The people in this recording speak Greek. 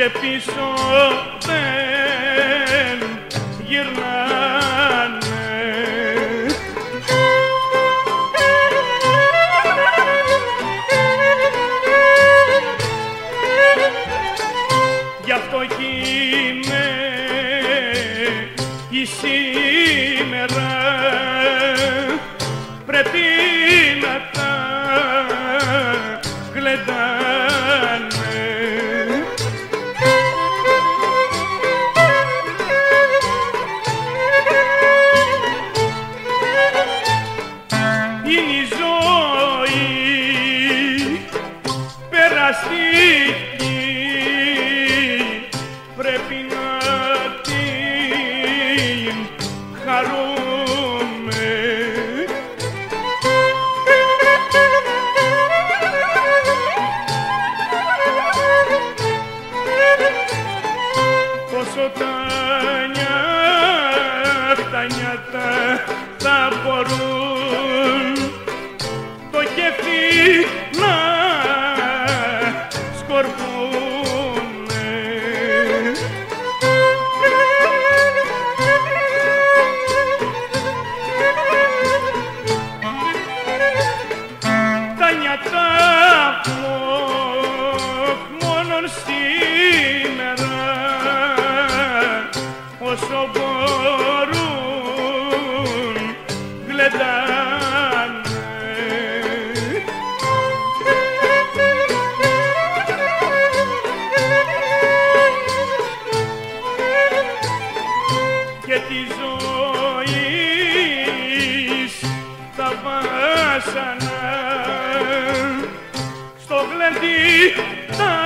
και πίσω δεν γυρνάνε. Γι' αυτό κι είμαι η σήμερα, πρέπει να τα γλεντάνε. Είναι η ζωή περαστική, πρέπει να την χαρούμε. Πόσο τα νιάτα θα μπορούν το κέφι να σκορπούνε. Τα νιάτα μόνον σήμερα όσο μπορούν γλεντάνε. Και τη ζωής τα βάσανα στο γλέντι τα